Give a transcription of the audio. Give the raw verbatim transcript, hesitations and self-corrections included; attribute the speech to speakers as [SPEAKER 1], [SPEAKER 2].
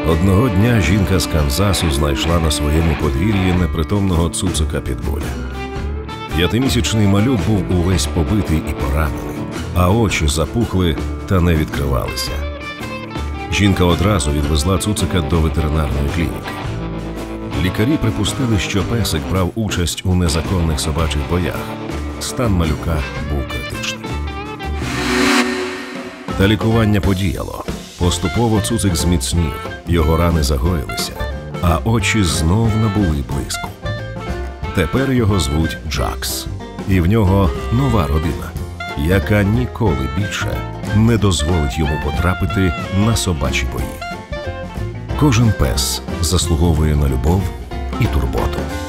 [SPEAKER 1] Одного дня жінка з Канзасу знайшла на своєму подвір'ї непритомного цуцика Підбуля. П'ятимісячний малюк був увесь побитий і поранений, а очі запухли та не відкривалися. Жінка одразу відвезла цуцика до ветеринарної клініки. Лікарі припустили, що песик брав участь у незаконних собачих боях. Стан малюка був критичним. Та лікування подіяло. Поступово цуцик зміцнів, його рани загоїлися, а очі знов набули блиску. Тепер його звуть Джакс, і в нього нова родина, яка ніколи більше не дозволить йому потрапити на собачі бої. Кожен пес заслуговує на любов і турботу.